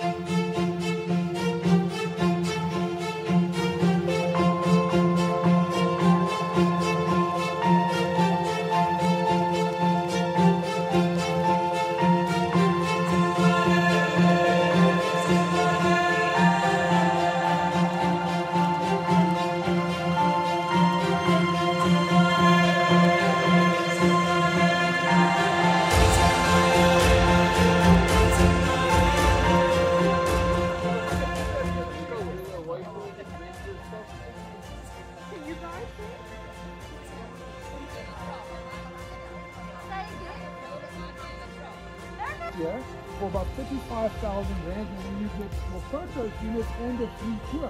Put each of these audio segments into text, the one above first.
Here for about 35,000 rand, and then you get your photos unit and a free tour.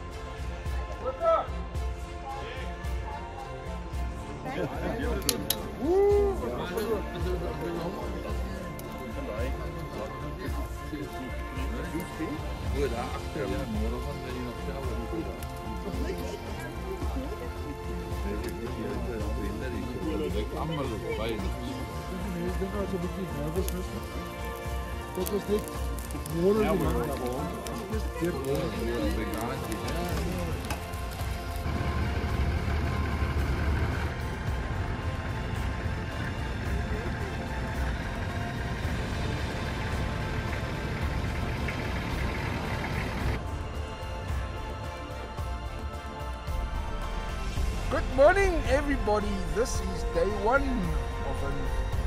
Ik denk dat een beetje nervous is. Dat was niet moeder die man gewoon. Dit Good morning everybody, this is day one of a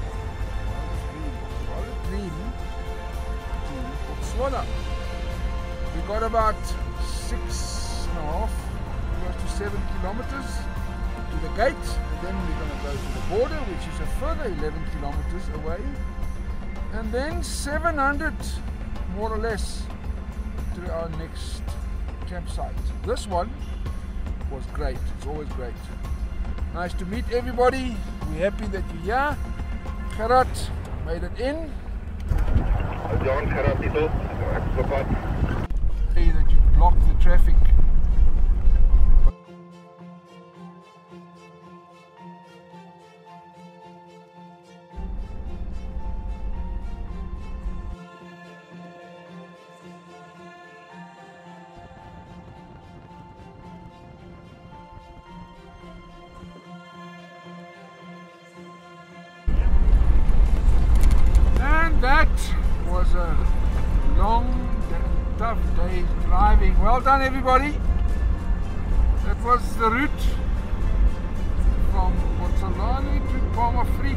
dream to Botswana. We got about 6.5, close to 7 kilometers to the gate, and then we're going to go to the border, which is a further 11 kilometers away, and then 700 more or less to our next campsite. This one was great. It's always great. Nice to meet everybody. We're happy that you're here. Gerard made it in. John, Gerard is off. Say that you blocked the traffic. That was a long, tough day's driving. Well done everybody. That was the route from Botswana to Palmafriek.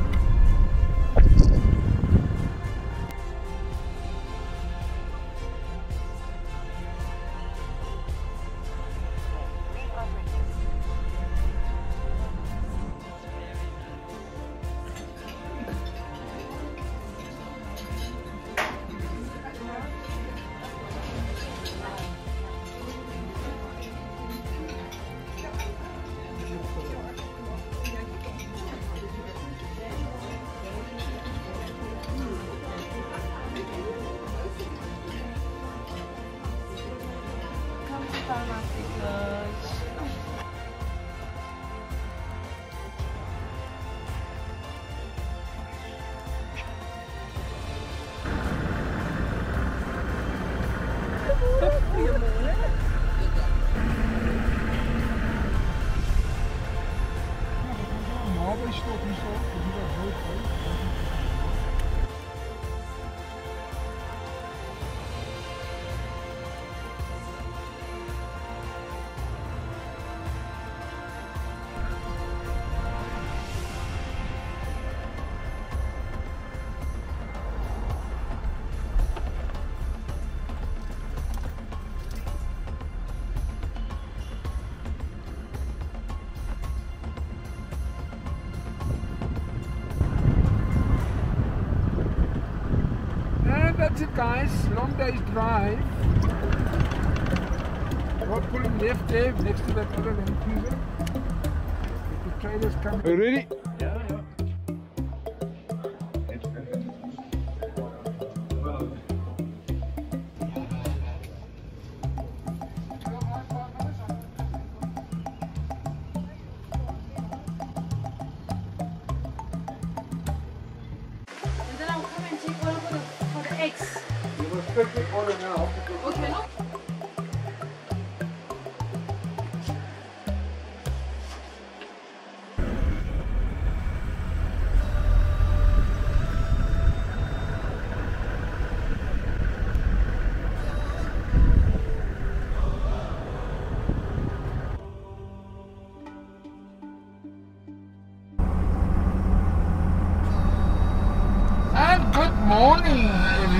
That's it guys, long day's drive. We're pulling left there next to that other Land Cruiser. The trailers come. Are you ready? Yeah. And then I'll come and take one for the eggs. You must quickly order now.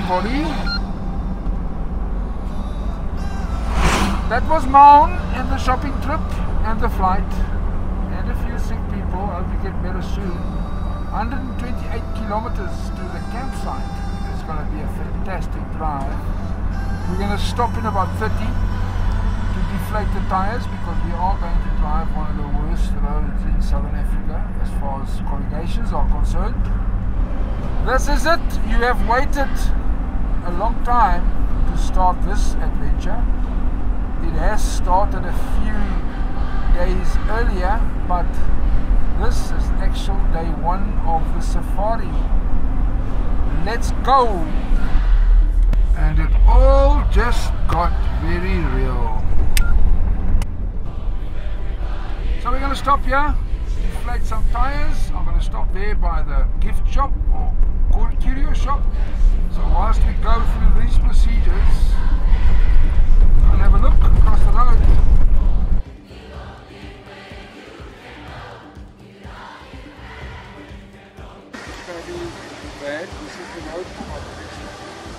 everybody. That was Maun and the shopping trip and the flight and a few sick people. I hope you get better soon. 128 kilometers to the campsite. It's going to be a fantastic drive. We're going to stop in about 30 to deflate the tires because we are going to drive one of the worst roads in Southern Africa as far as corrugations are concerned. This is it. You have waited a long time to start this adventure. It has started a few days earlier, but this is actual day one of the safari. Let's go! And it all just got very real. So we're going to stop here, deflate some tires. I'm going to stop there by the gift shop or curio shop. So whilst we go through these procedures, I'll have a look across the road. It's going to be bad. This is the road for my direction.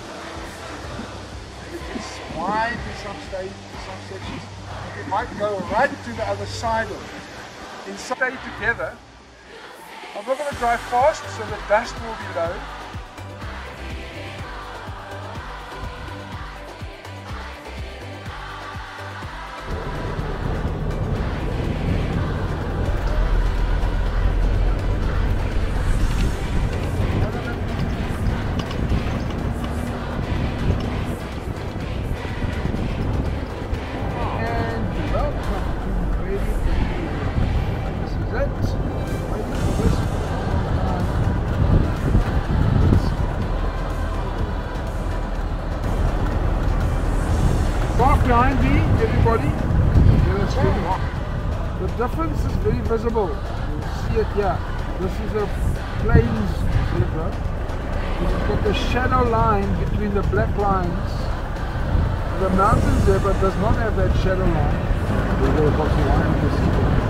It gets wide in some sections. It might go right to the other side of it. In some stay together. I'm not going to drive fast so the dust will be low. Behind me, everybody. Yeah, that's good. The difference is very visible. You'll see it here. This is a plains zebra. You've got the shadow line between the black lines. The mountain zebra does not have that shadow line. There's a boxy line in the zebra.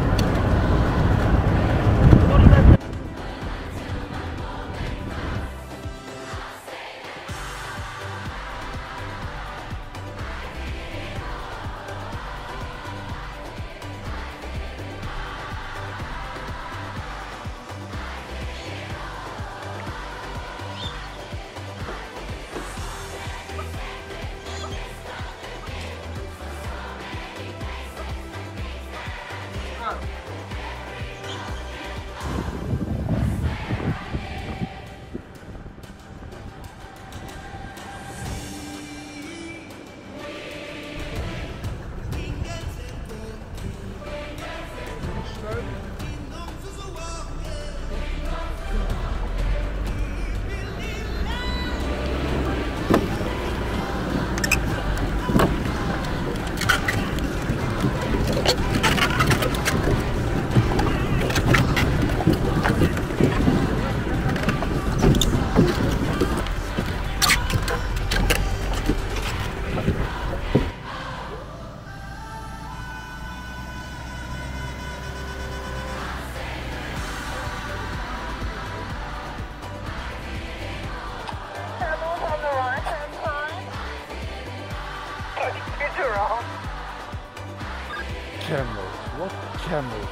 Camels, what camels?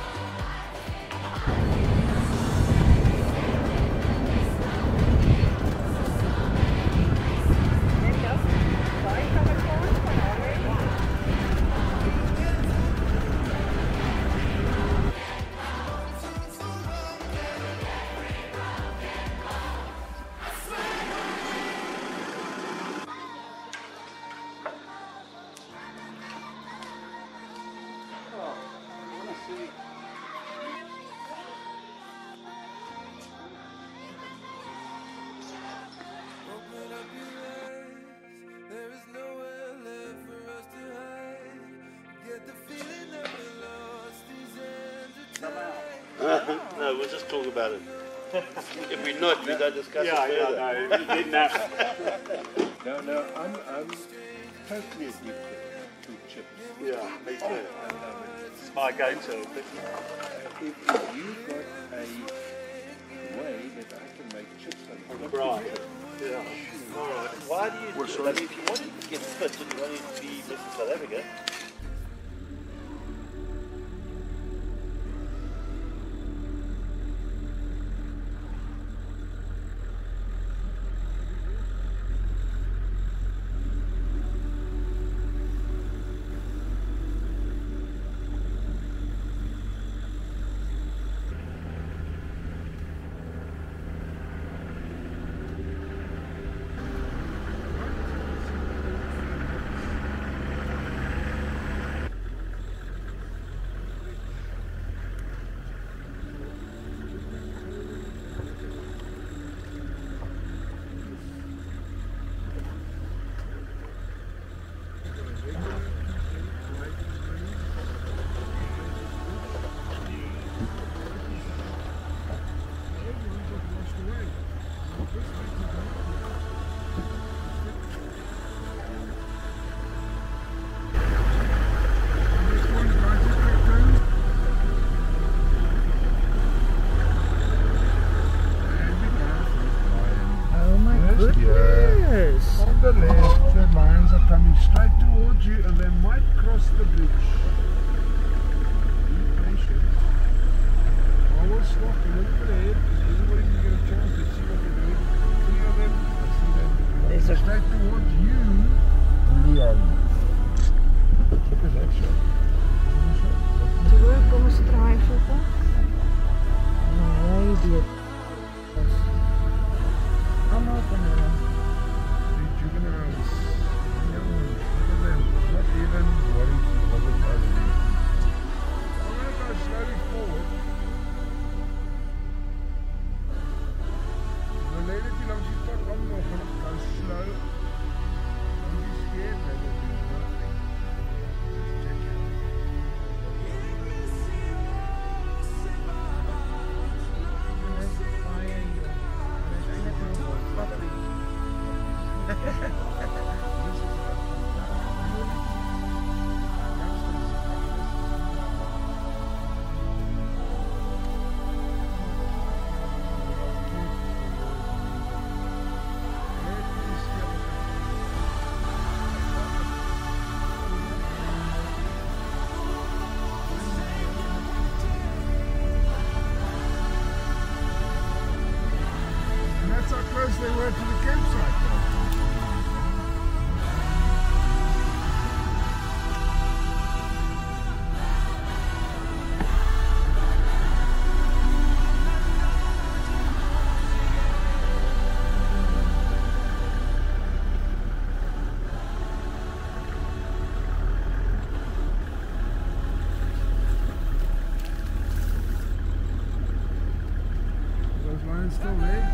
No, we'll just talk about it. If we're not, we don't discuss it further. Yeah, no, you didn't have. No, I'm totally addicted to chips. Yeah, me too. It's my go-to. If you got a way that I can make chips on Right. Yeah. Alright. Why do you do it? I mean, if you wanted to get fit and you wanted to be Mr. South Africa, the left, the lions are coming straight towards you and they might cross the bridge. Be patient. I will stop a little bit ahead because everybody can get a chance to see what they're doing. 3 of them, I see them coming straight towards you, Leon. Look at that shot. Terug, kom ons draai voeten. Nee, dit. Allemaal van hulle. Juveniles, young ones, look at them, not even worried what it does. I'm going to go slowly forward. The lady belongs to put on more, but go slow. Don't be scared, they will do nothing. Just check it out. They were to the campsite. Those lions still there?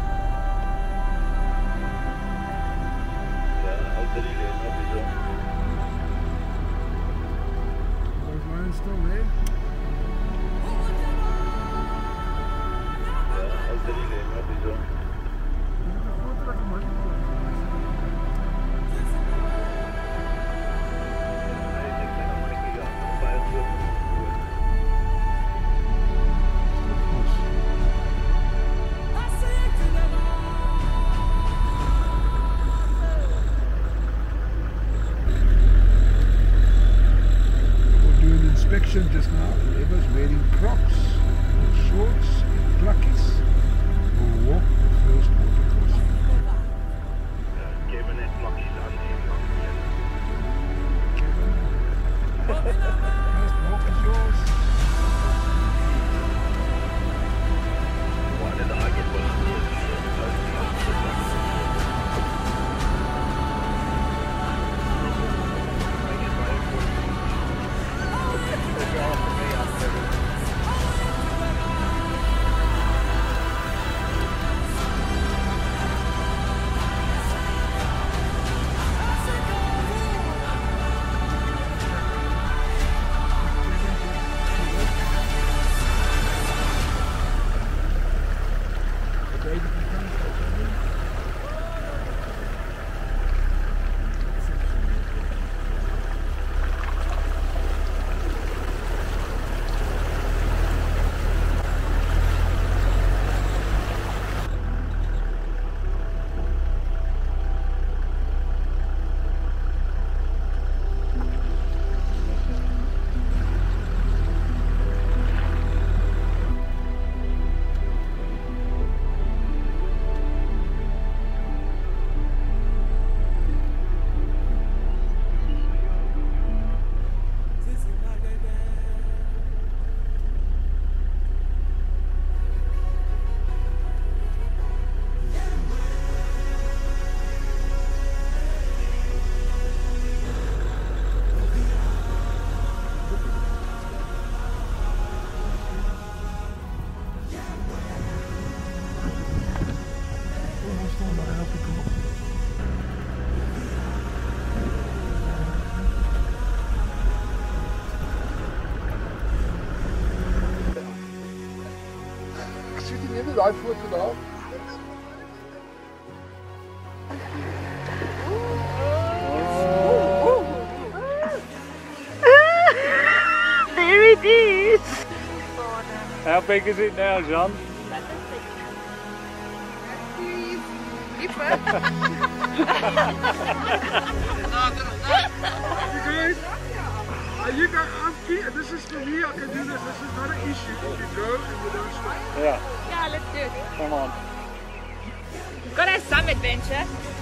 Still there? Inspection just now. Whoever's wearing Crocs or shorts and pluckies will walk the first water crossing. Kevin heeft plakjes aan die Kevin, first walk is yours. One of the target was off the way. daai foto daar. There it is! How big is it now, John? You guys, this is for me, I can do this is not an issue if you go and you don't stop. Yeah, Yeah, let's do it. come on. Gotta have some adventure.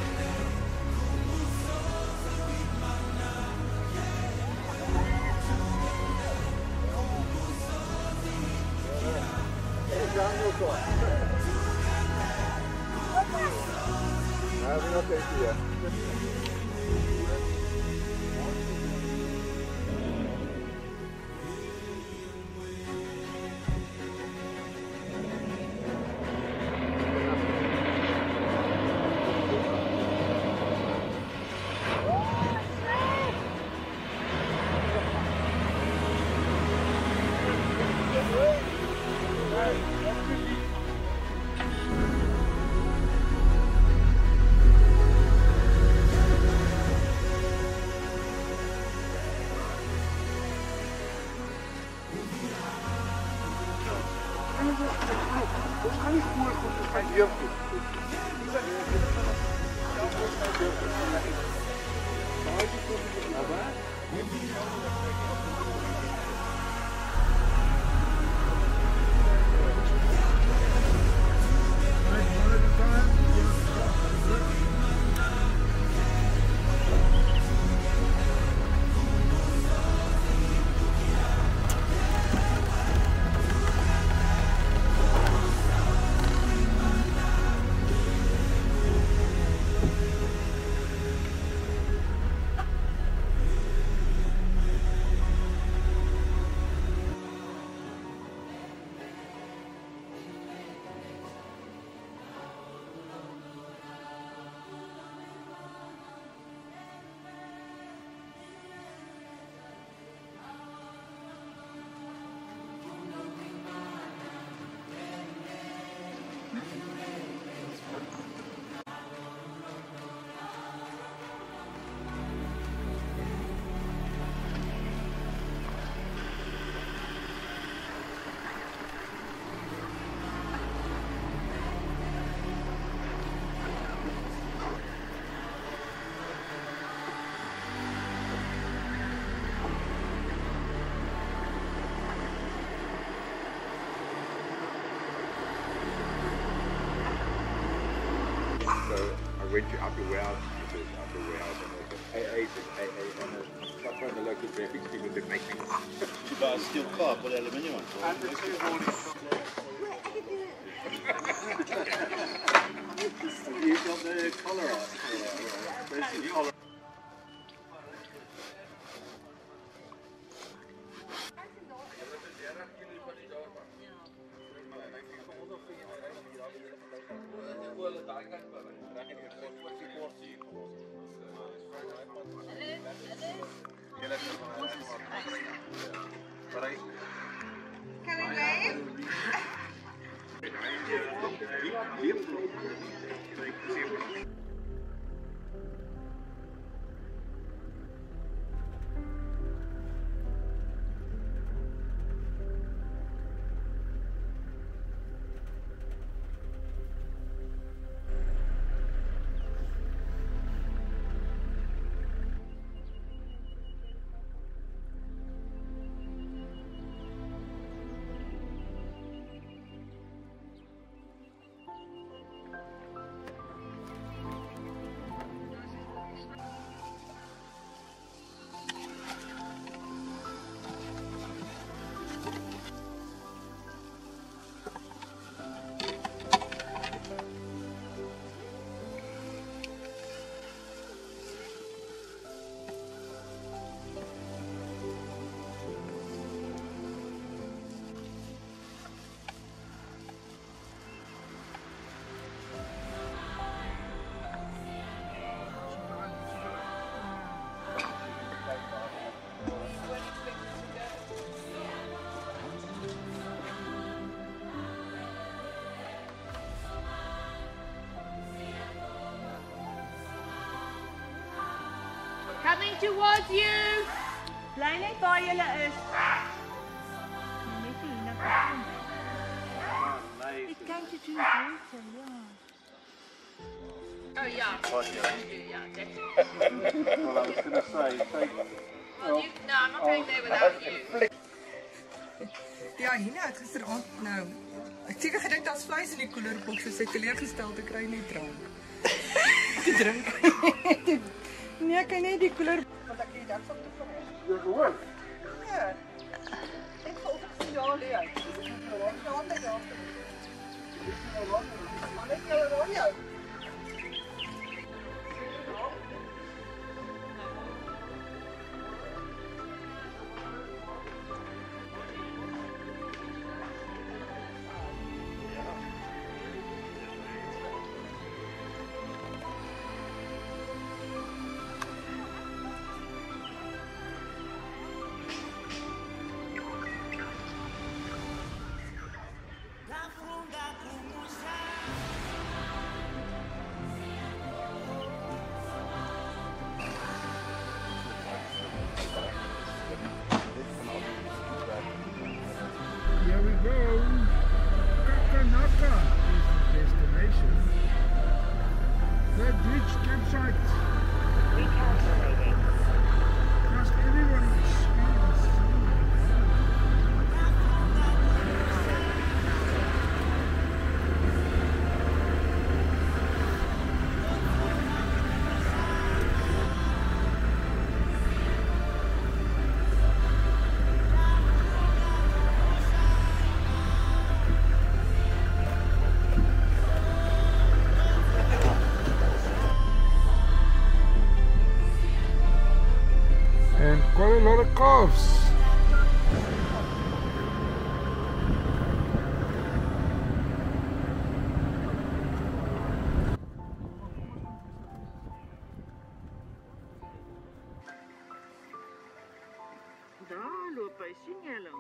Ons gaan nie voorgoed, ons gaan deurgoed. So I went to Upper Warehouse, Upper Warehouse, and AA said AA, and I found the local traffic people that make me. You buy a steel car, put aluminium on. And the two mornings. You got the collar out. There's the collar. Coming towards you. Bly net waar julle is. Net hier na kom. It came to drink water, yeah. Oh yeah. Yeah, definitely. Well, I was going to say, Well, no, I'm not going there without you. Ja, Hina het gisteraand nou. Ek seker gedink daar's vleis in die koelerboks, so sy teleurgestel te kry net drank. Te drink. Nee, ek kan net die koeler want ek het dan van toe van. Jy gehoor? Ja. Ek voel dit ja leer. Dis nou rond ja te gaan. Dis nou rond. Maar net nou rond jou. Here we go. Kakanaka is the destination. The beach campsite. Just everyone experience. And quite a lot of calves. Daar loop hy, sien jy hom?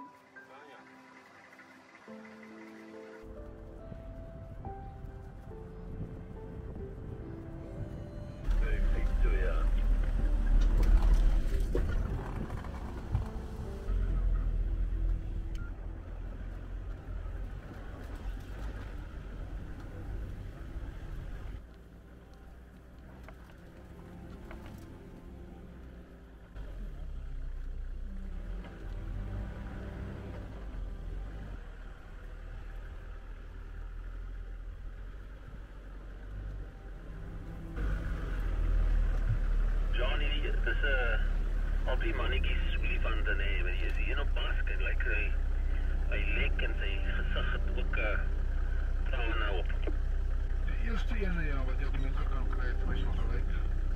Dis 'n op die mannetjies olifant en hy is hier op basket like hy lek en sy gesig het ook trane op. Die eerste ene ja wat jy op die linker kan kry het my so gelyk.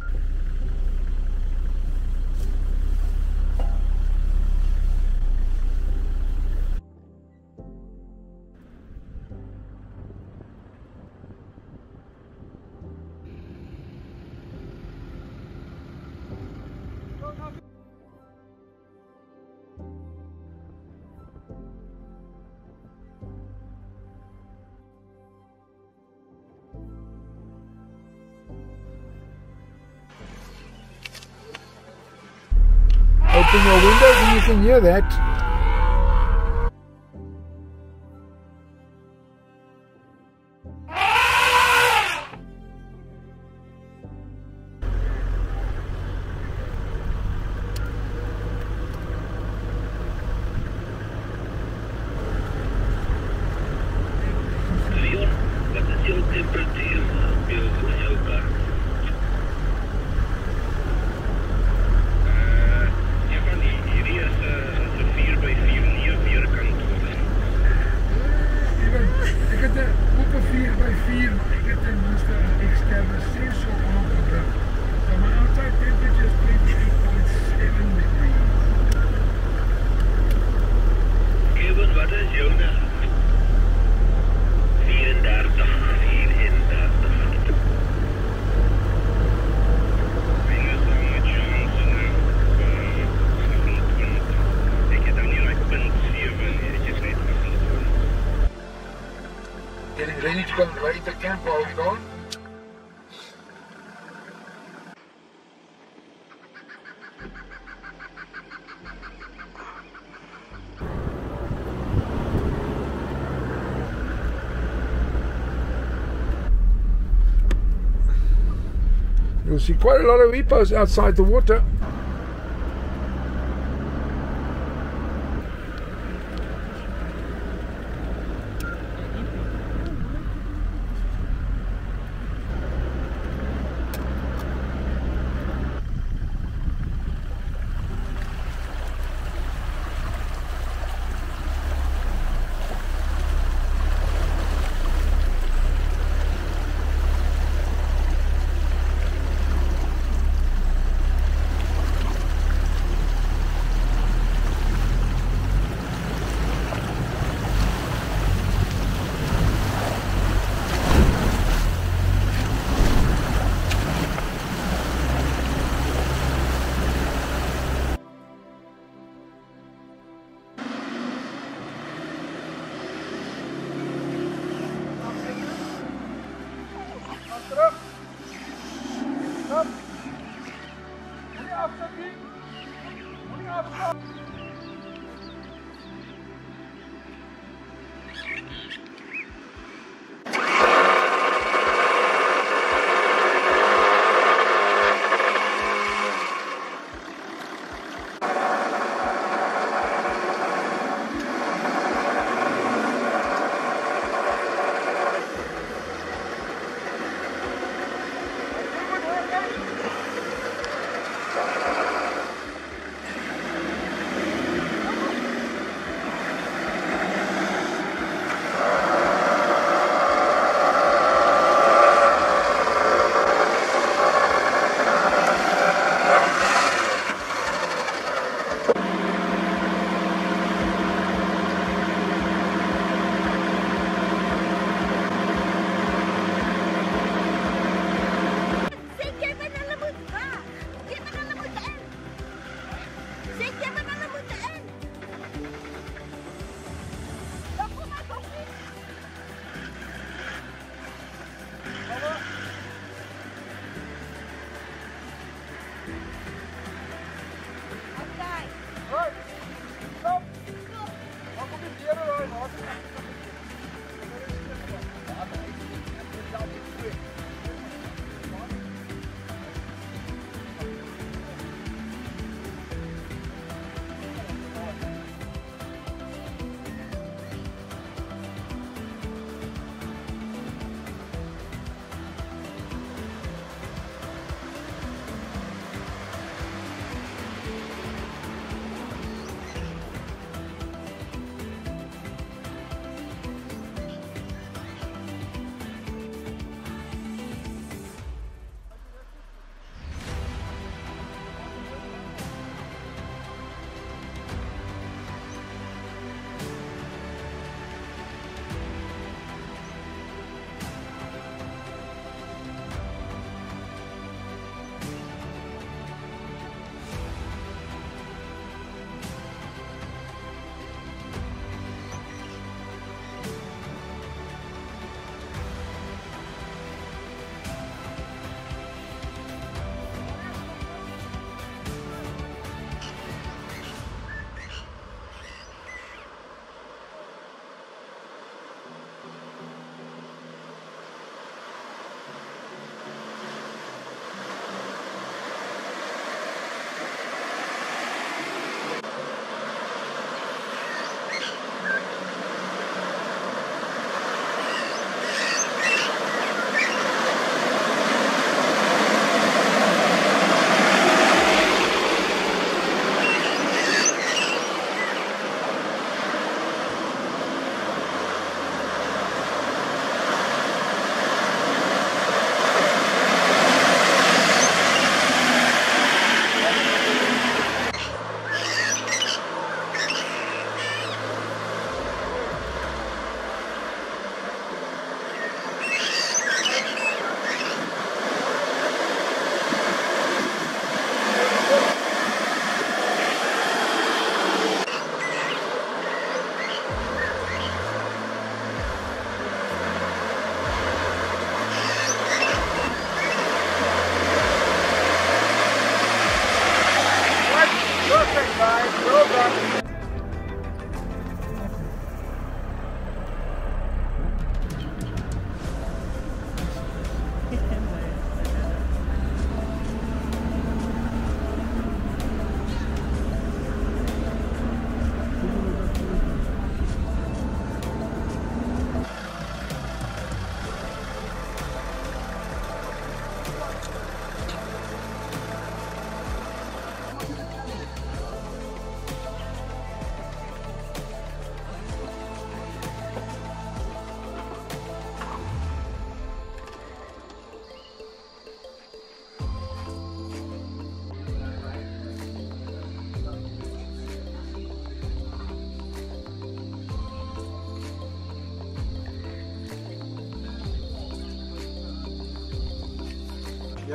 Open your windows and you can hear that. Leon, wat is jou temperatuur op jou kar? Hierdie is 'n 4x4 nie weerkant. Ek het 'n op 'n 4x4, maar ek het ten minste 'n eksterne sensor aangebring. So my outside temperature is 28.7 degrees. Kevin, wat is jou nou? 34. Getting ready to go right to camp, are we going? can see quite a lot of hippos outside the water.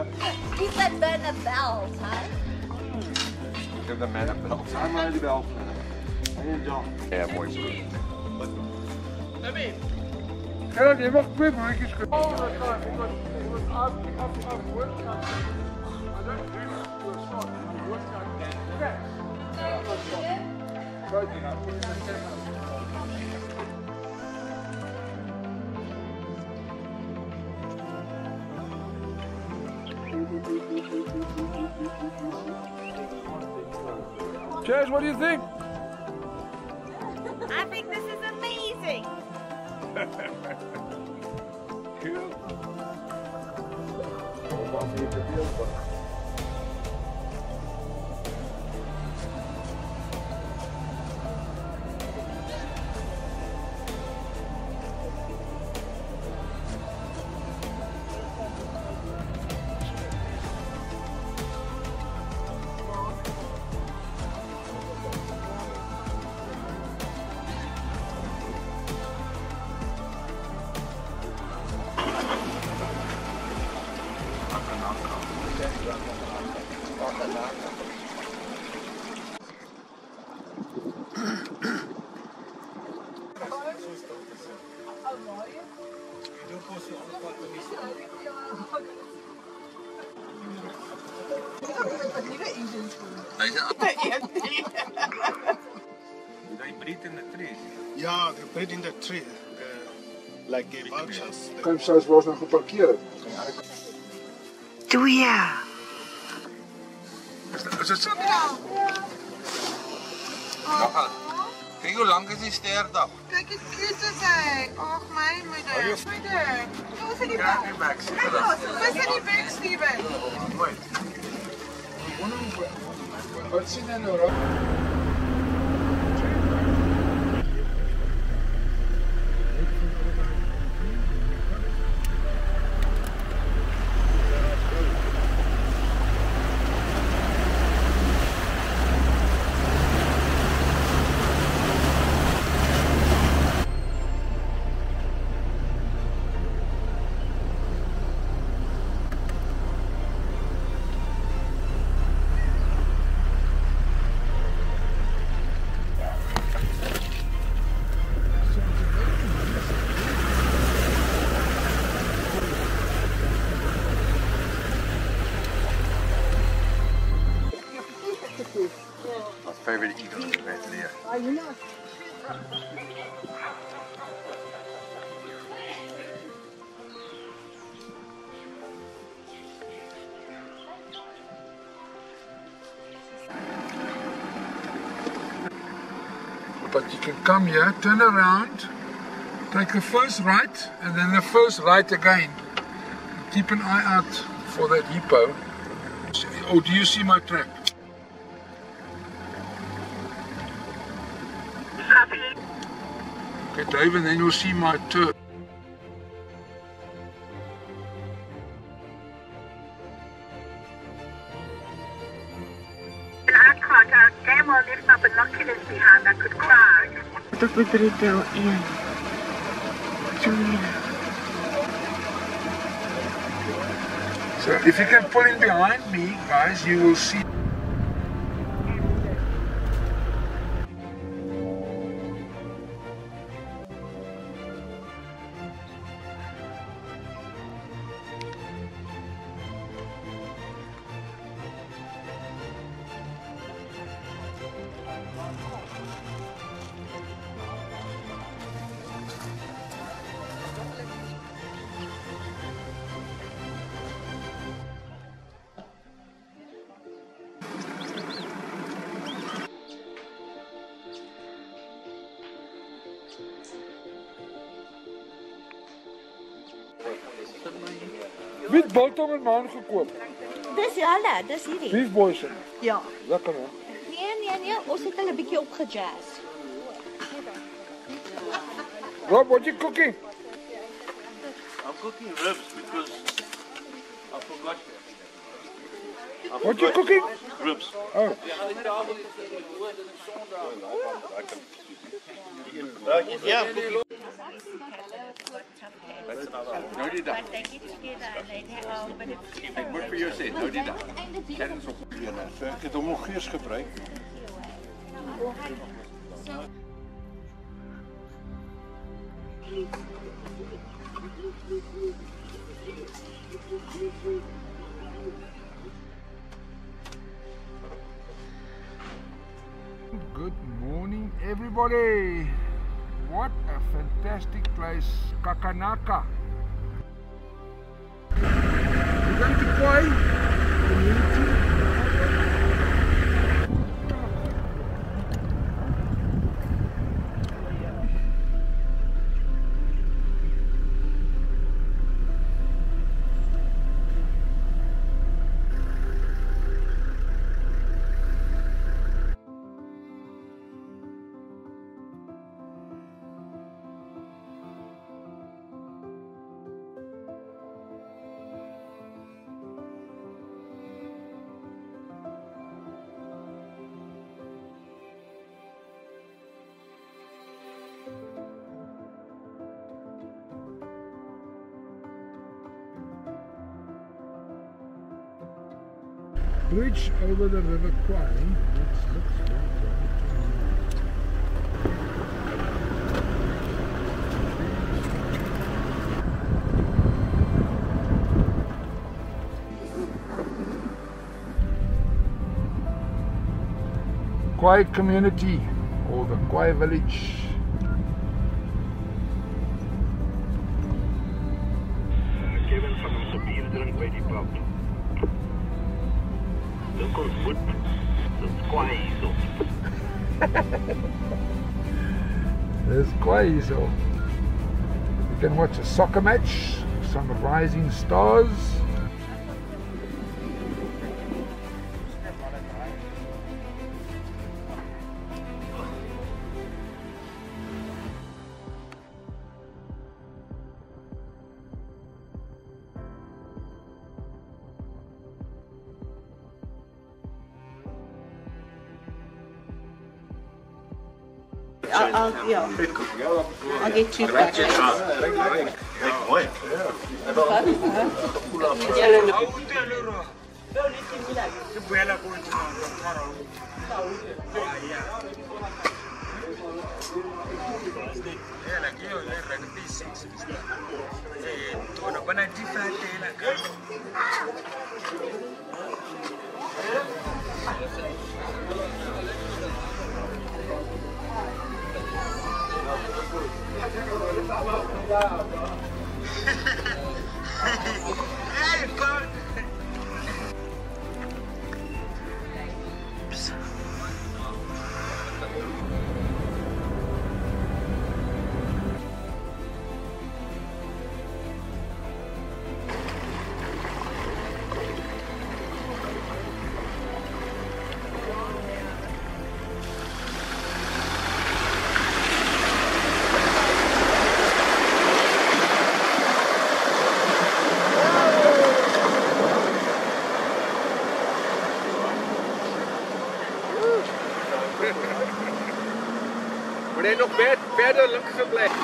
Is that man a belt, huh? Give the man a belt. I'm ready to belt. Ja, mooi zo. Ja, je mag 2 broodjes kopen. Chaz, what do you think? I think this is amazing. Ja, they breed in the tree. Like a vultures. Kan zelfs waar ons nou geparkeer het. Twee. Is dit so? Kijk hoe lang is die sterdag? Kyk hoe cute is hy. Ag my moeder. Moeder. Hoe is die bek? Wat is die bek, Steven? Wat sien jy nou? Favorite eagle right there. But you can come here, turn around, take the first right, and then the first right again. Keep an eye out for that hippo. Oh, do you see my trap? Okay, Dave, and then you'll see my turf. I can't. I damn well left my binoculars behind. I could cry. Tot met deel 1. 2. So if you can pull in behind me, guys, you will see. Wie het biltong en maan gekoop? Dis hulle, dis hierdie. Beef boys. Ja. Lekker hè? Nee, ons het hulle 'n bietjie opgejazz. Rob, what you cooking? I'm cooking ribs because I forgot. What you cooking? Ribs. Oh. Ja. Nou die dag. But they get together and they but it's Ek moet vir jou sê, nou die dag. Kennens op. So ek het hom nog gees gebruik. Good morning, everybody. What a fantastic place, Kakanaka. We're going to Khwai community. Bridge over the river Khwai. Looks very Khwai community, or the Khwai village. Kevin van ons op bier drink by die pub. Dink ons moet, dit is Khwai hierso. There's Khwai hierso. You can watch a soccer match, some rising stars. I'll get 2 packs. Maar hij nog verder links gebleven.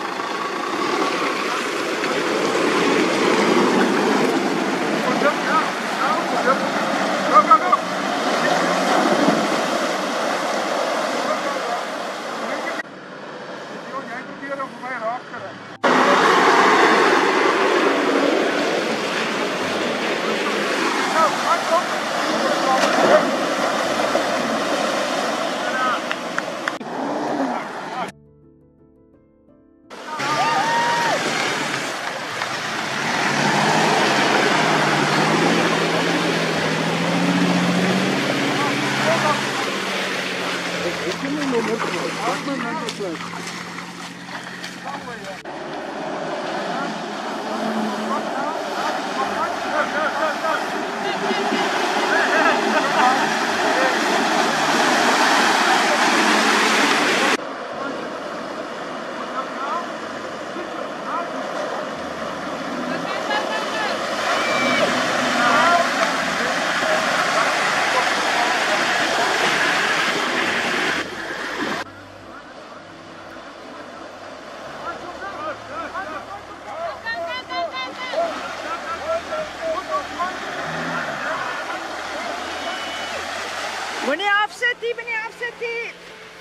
Moenie afsit nie, moenie afsit nie.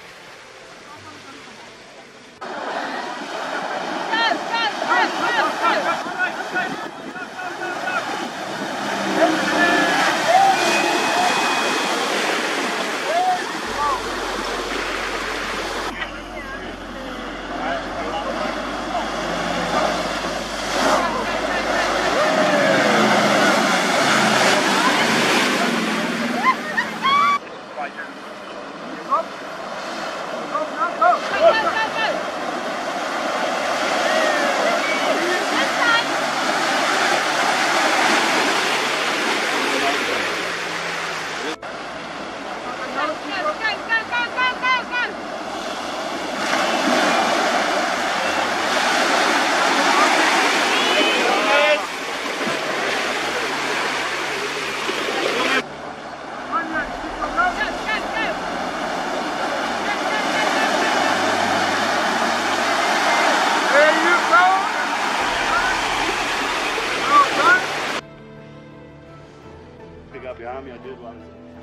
Behind me, I did one.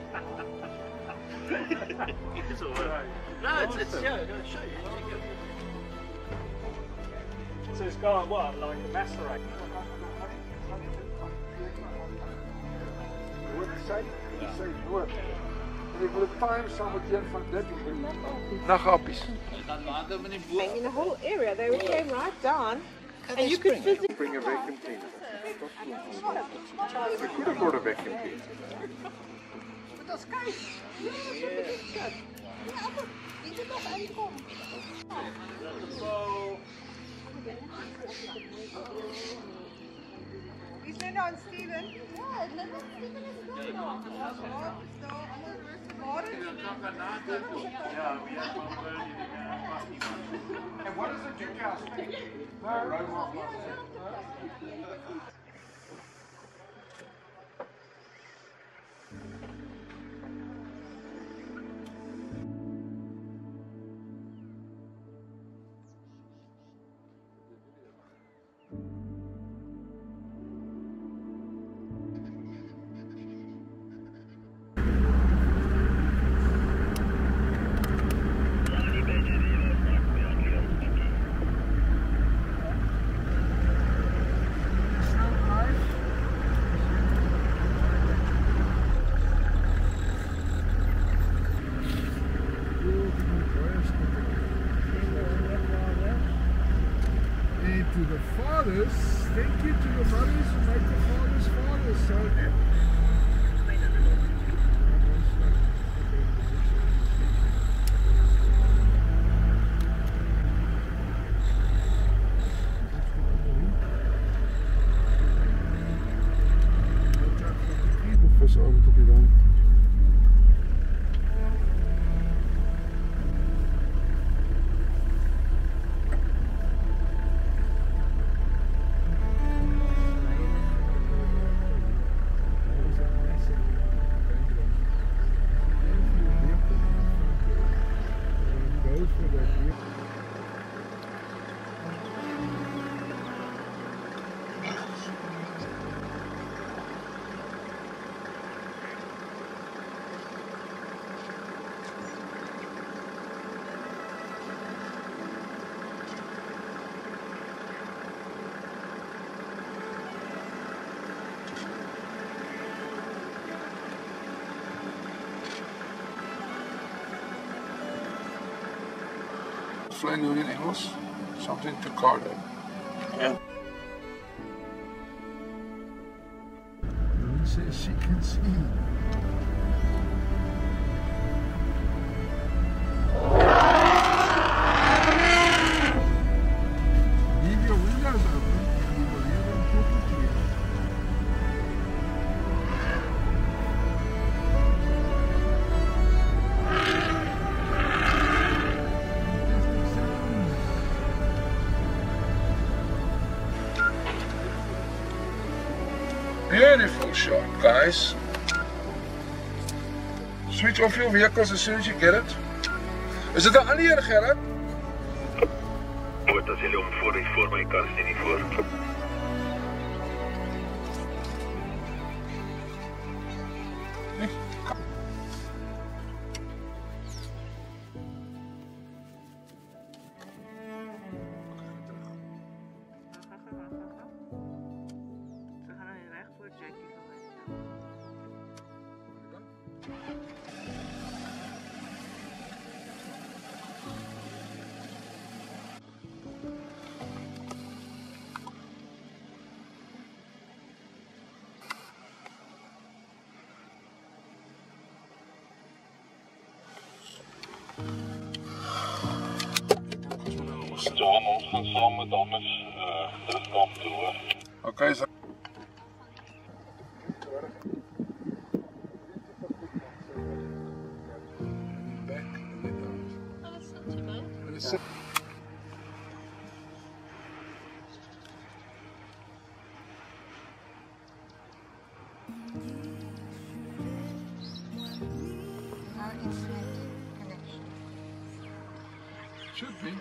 It's all right. No, it's yeah, I'm going to show you. So it's got what, like a macerate? In the whole area, they came right down, and you could physically Bring a vacuum cleaner. We could have brought a vacuum cleaner. Is dit nou Steven? Ja, dit is Steven is nog. And what is the Duke House? To the fathers, thank you to the mothers who make the fathers fathers. So fly nu in Engels, something to Cardo. Yeah. He says she can see. Leave your windows open and you will hear them talking to you. Beautiful shot, guys. Switch off your vehicles as soon as you get it. Is dit 'n ander, Gerard? Wat as jy hom voor my kar sien nie voor. Johan, ons gaan saam met Hannes terugkom toe hoor. Okay, so should be.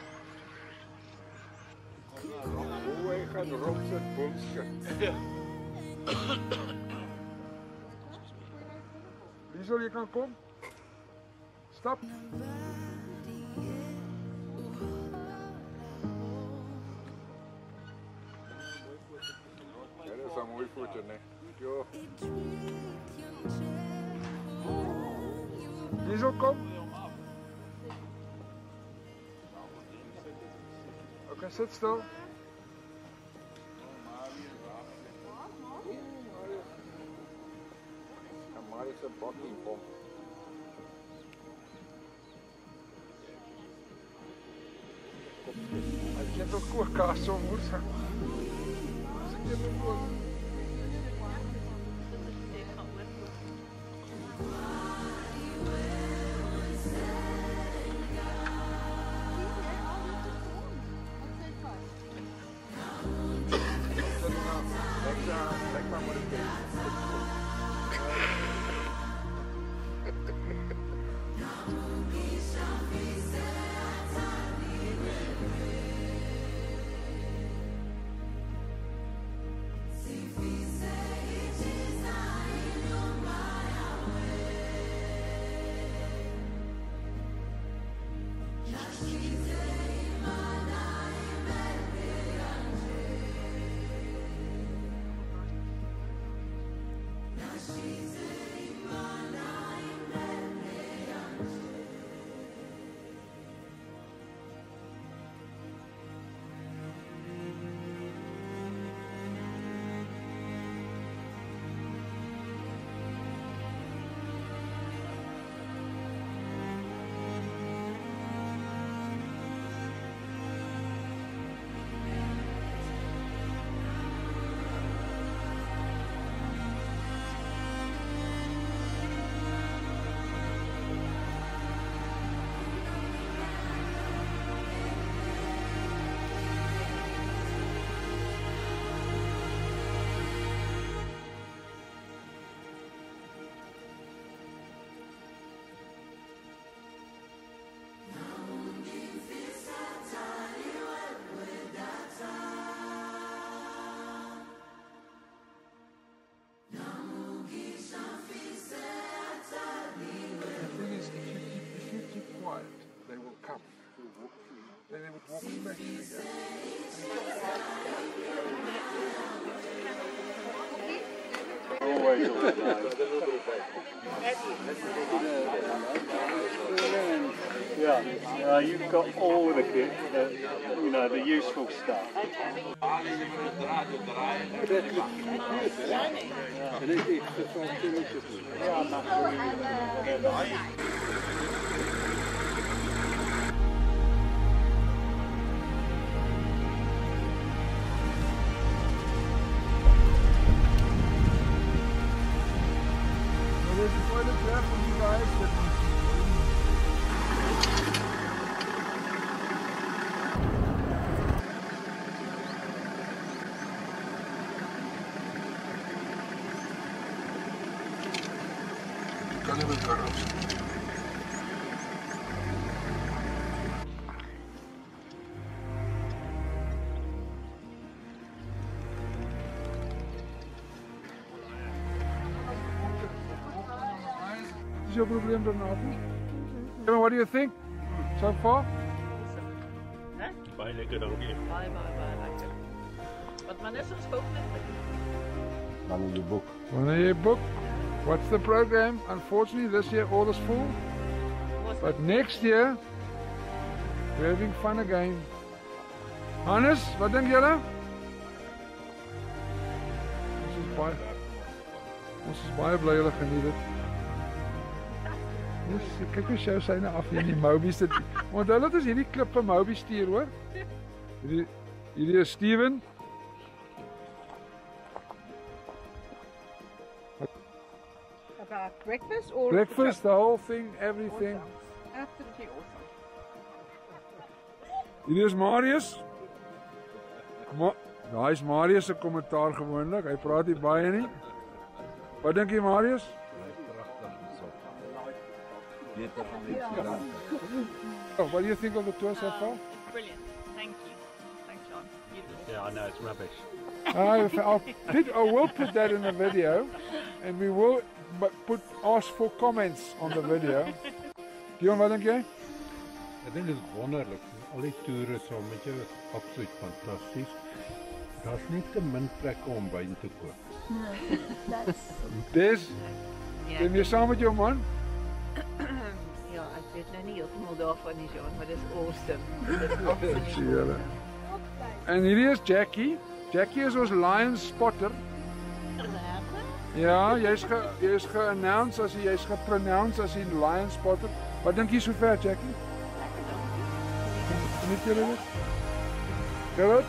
Hoe hy gaan rondsit, boomskit. Wie sal jy kan kom? Stap. Ja, dat is een mooi foto, nee. Jo. Wie sal kom? Okay, sit stil. Maar is een bakkie om. Ek het ook kookkaas so moes. They will come. Then they would walk back again. Always yeah, you've got all the kit, you know, the useful stuff. There's a toilet there for you guys. Kan je met elkaar opzetten? Is your probleem daarna? What do you think so far? Baie lekker, dankie. Baie lekker. Wat wanneer is ons volgende? Wanneer je boek. Wanneer you book, what's the program? Unfortunately, this year all is full. But next year, we're having fun again. Hannes, wat denk julle? Ons is baie bly julle geniet het. Dis kyk hoe show syne af hier in die Moby sit. Onthou dat ons hierdie klippe Moby stuur hoor. Hierdie is Steven. About breakfast or Breakfast, the whole thing, everything. Awesome. Absolutely awesome. Hierdie is Marius. Daai is Marius se kommentaar gewoonlik. Hy praat nie baie nie. Wat dink jy Marius? Oh, what do you think of the tour so far? It's brilliant. Thank you. Thanks, John. Beautiful. Yeah, I know, it's rubbish. I will put that in the video, and we will ask for comments on the video. Dion, wat dink jy? Ek dink dit is wonderlik. Al die toere saam met jou is absoluut fantasties. Daar's net te min plekke om wyn te koop. Dis Ken jy saam met jou man? Ja, ek weet nou nie heeltemal daarvan nie, Jean, maar dis awesome. En hierdie is Jackie. Jackie is ons lion spotter. Ja, jy's ge-announce as jy's gepronounce as 'n lion spotter. Wat dink jy sover, Jackie? Niet jy dit? Gerrit?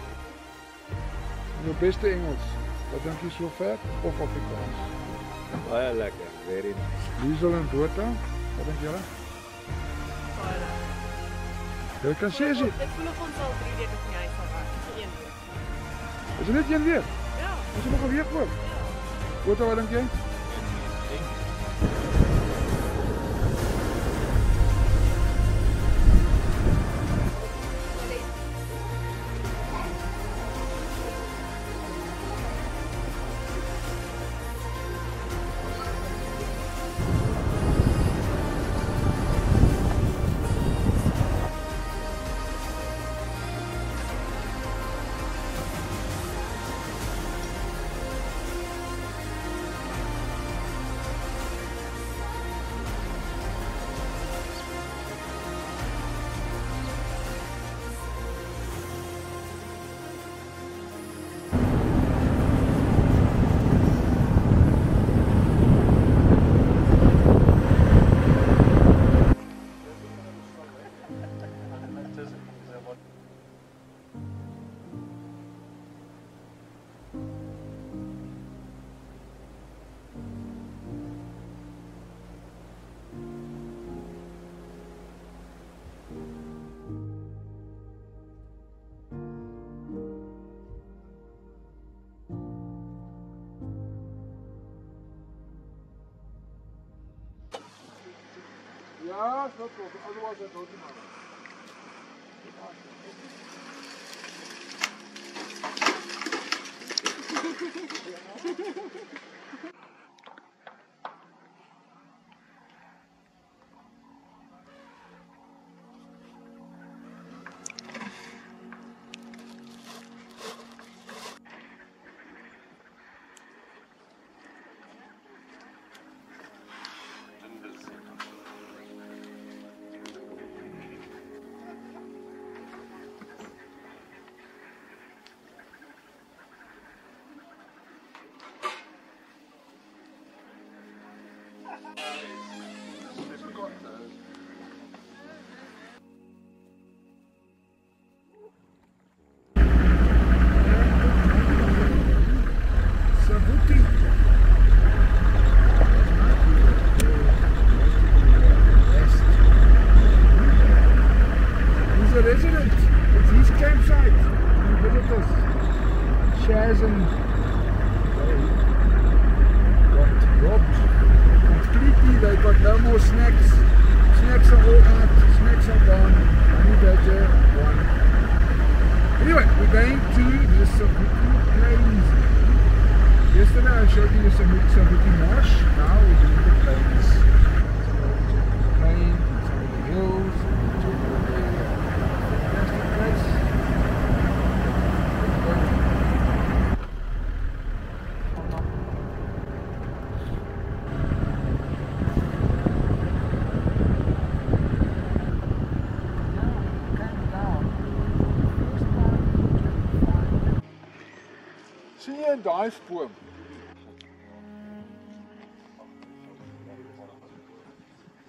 Jou beste Engels. Wat dink jy sover of Afrikaans? Baie lekker, very nice. Liesel en Dota, wat dink julle? Jy kan sê as jy... Ek voel of ons al 3 weke van die huis af werk, so 1 week. Is dit net 1 week? Ja. Is dit nog 'n week voor? Dota, wat dink jy? Ja, dat klopt. Otherwise I don't know. Savuti. He's a resident. It's his campsite. You visit us. Shaz and got robbed completely. They got no more snacks. Snacks are all out. Snacks are gone. Honey badger gone. Anyway, we're going to the Savuti Plains. Yesterday I showed you the Savuti Marsh. Now we're doing the plains. The plains, some of the hills, fantastic place. Sien jy in daai boom?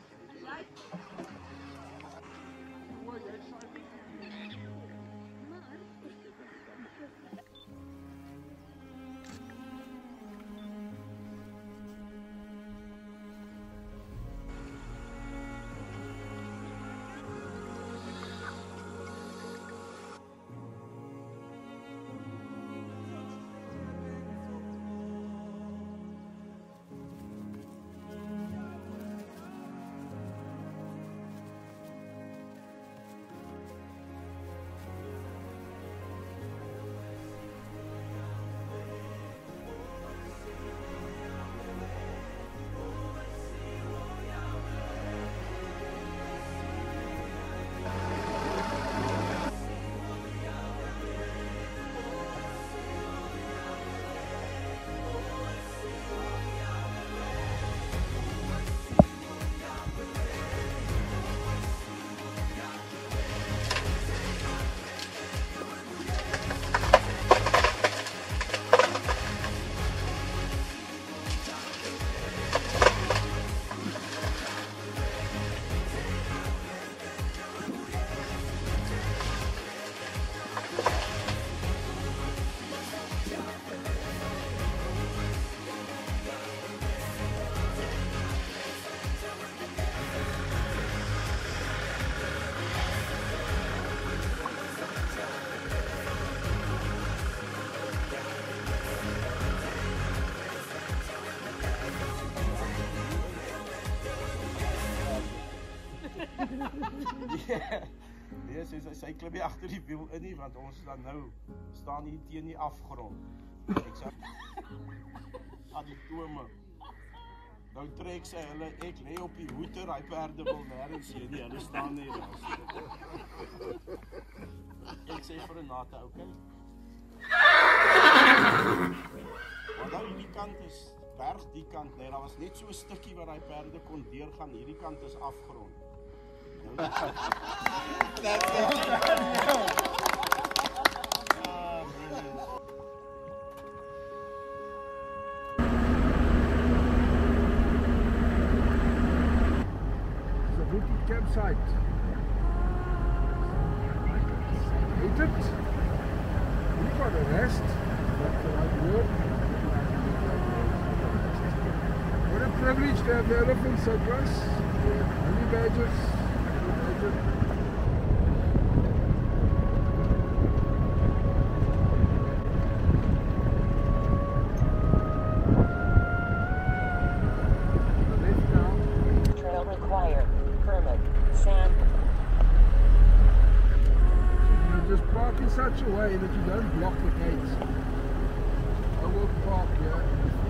Nee, sy klim nie agter die wiel in nie, want ons is dan nou staan hier teen die afgrond. Ek sê aan die tome. Nou trek sy hulle, ek lê op die hoeter, hy perde wil nêrens heen nie, hulle staan net daar. Ek sê vir Renata, okay. Maar dan die kant is berg, die kant, nee, daar was net so 'n stukkie waar hy perde kon deurgaan, hierdie kant is afgrond. Savuti campsite. Hate it. We got a rest. That's the right word. What a privilege to have the elephants so close. Honey badgers. Trail required. Permit. Sand. Just park in such a way that you don't block the gates. I will park here.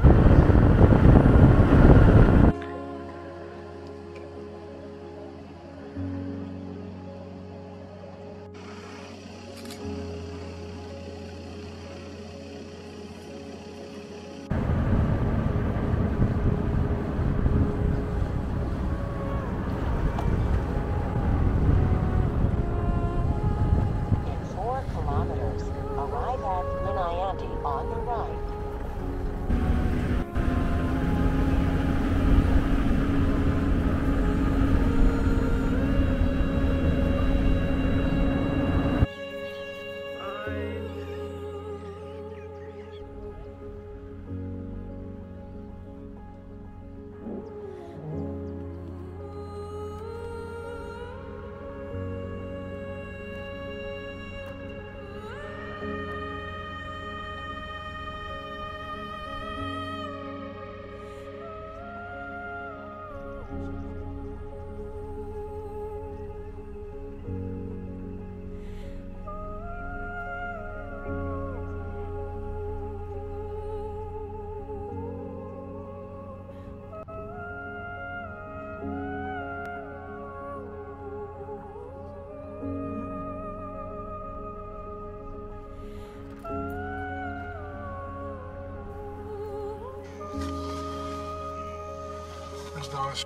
Daar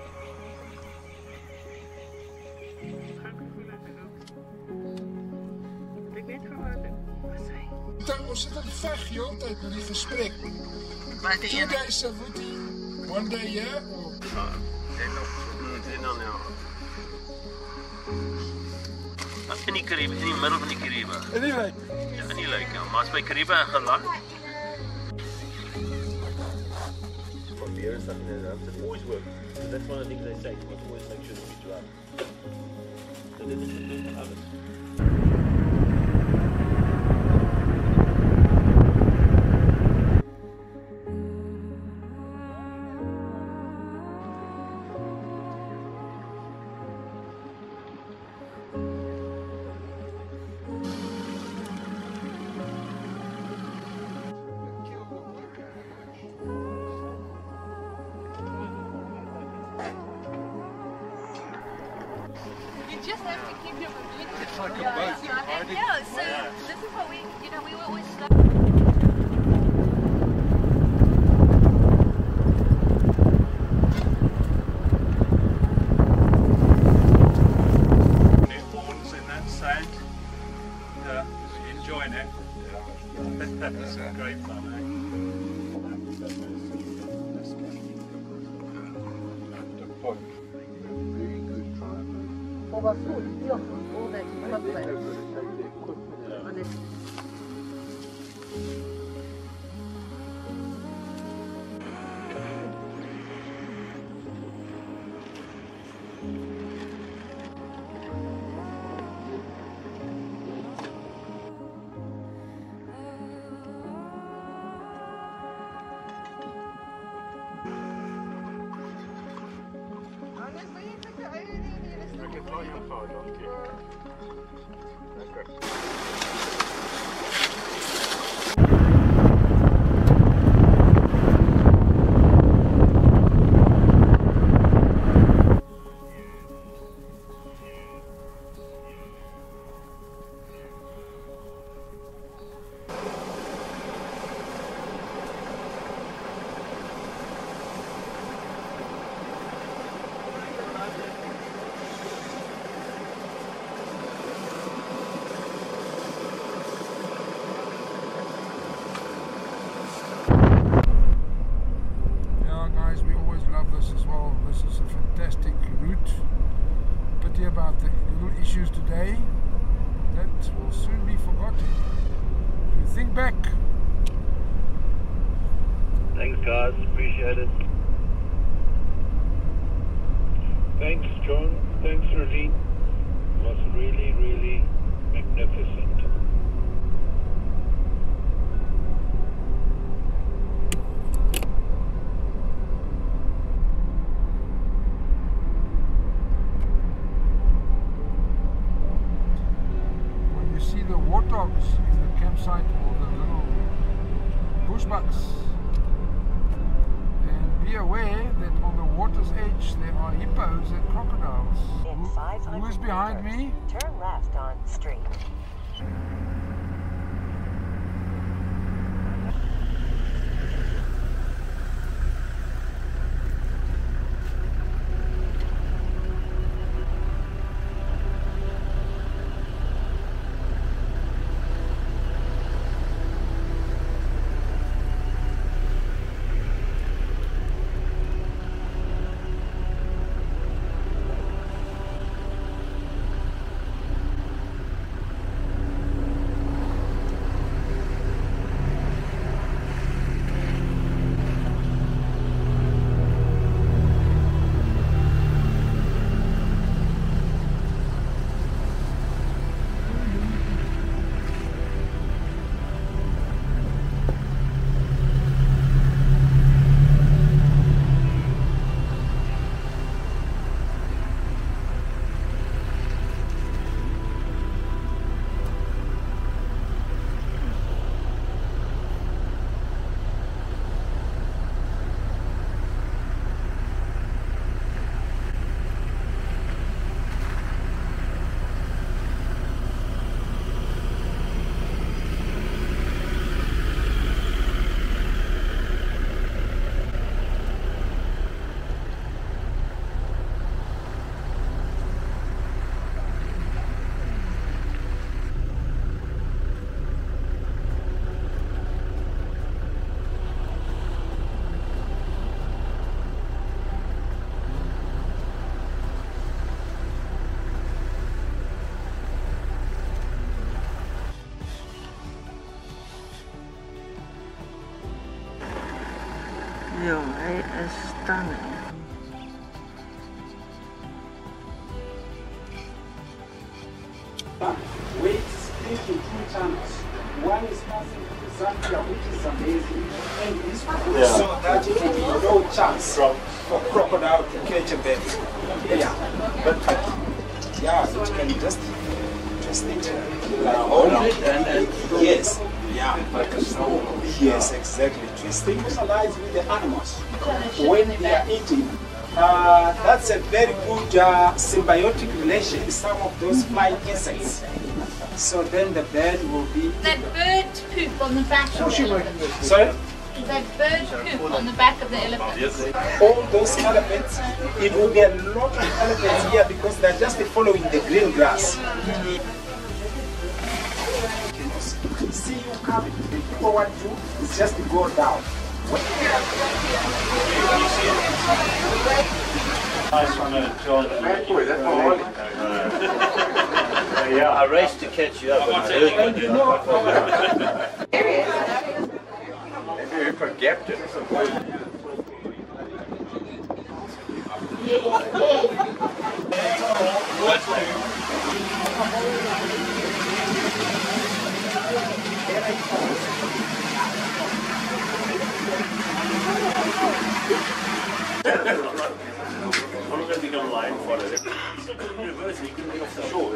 ons sit in veg die hele tyd met die gesprek. 2 days Savuti, 1 day here. In die Karibe, in die middel van die Karibe. In die lake? Ja, in die lake, ja. Maar as by Karibe geland. Beer and stuff in there, it always works. So that's one of the things they say, you must always make sure that you dry. So then it's in the oven. Just have to keep your momentum. It's like a boat. Yeah, so this is what we were always stuck. Newborns in that sand. Yeah, enjoying it. That's great fun, eh? All that equipment. On this. It's all your fault, okay. As well. This is a fantastic route. Pity about the little issues today. That will soon be forgotten. If you think back. Thanks guys, appreciate it. Thanks John, thanks Rosine. It was really, really magnificent. The warthogs in the campsite or the little bushbucks, and be aware that on the water's edge there are hippos and crocodiles. Who is behind me? Turn left on street. Jong, hij is stunning. Weight split in two channels. One is passing through Zambia, which is amazing, and this one, so that it will be no chance for crocodile to catch a baby. Yeah, but yeah, it can just it like hold it and yes, yeah, like a snow. Yes, exactly. Twisting socialize with the animals when they are eating. That's a very good symbiotic relation with some of those flying insects. So then the bird will be... That bird poop on the back of the elephant. Sorry? That bird poop on the back of the elephant. All those elephants, it will be a lot of elephants here because they're just following the green grass. See you coming. The people want to is just to go down. Nice one, John. Yeah, I raced to catch you up. Maybe we forget it. I'm not going to become like line for it. Still couldn't reverse it, he couldn't get off the shore.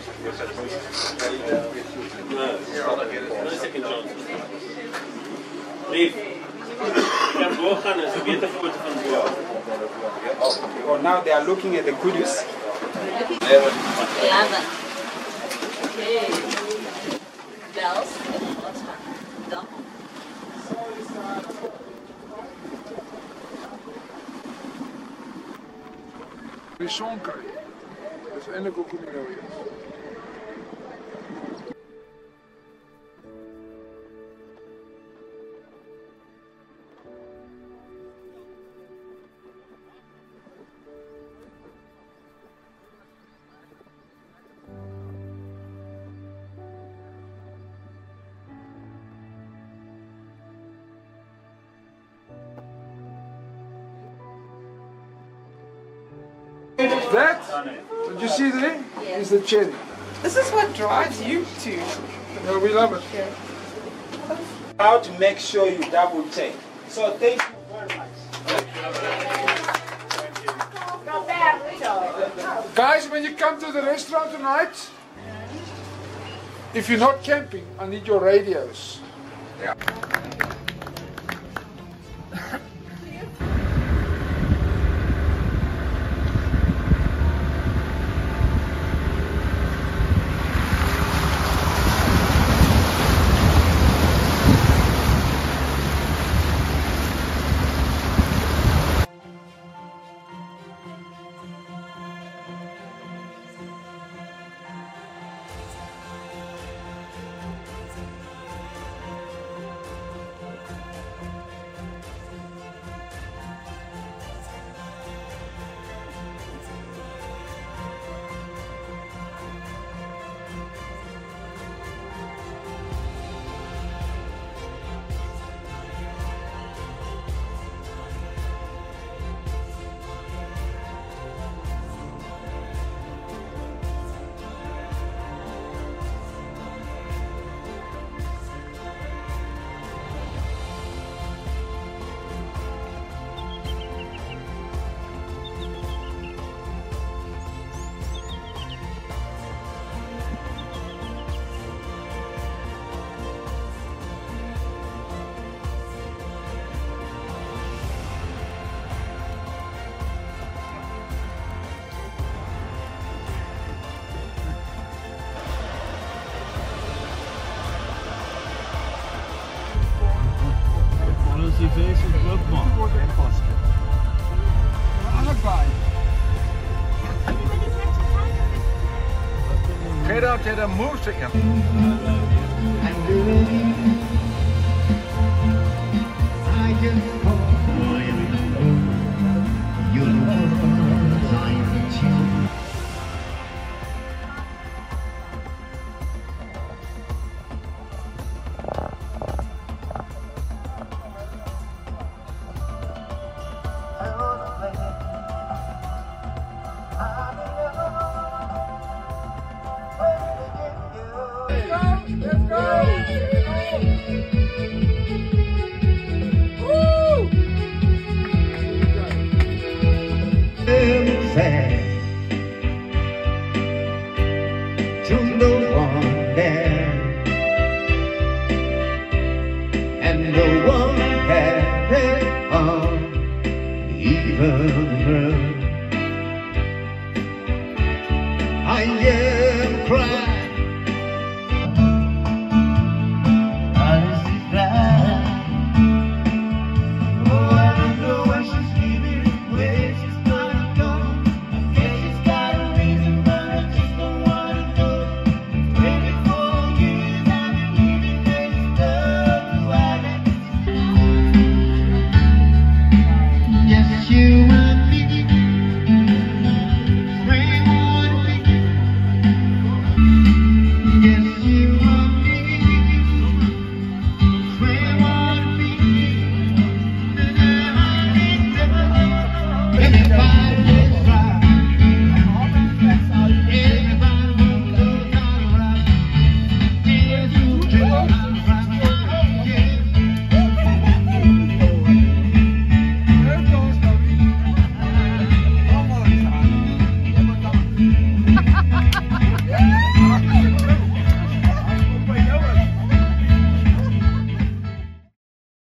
No second chance. Leave. Oh, now they are looking at the goodies. 11. Okay. Bells. Bisonkai. Dat is eindelijk ook hoe die nou is. That, what you see there, is the cherry. This is what drives you to. No, we love it. Yeah. How to make sure you double check. So thank you very much. Guys, when you come to the restaurant tonight, if you're not camping, I need your radios. Yeah. Get out there and move to him. I am crying.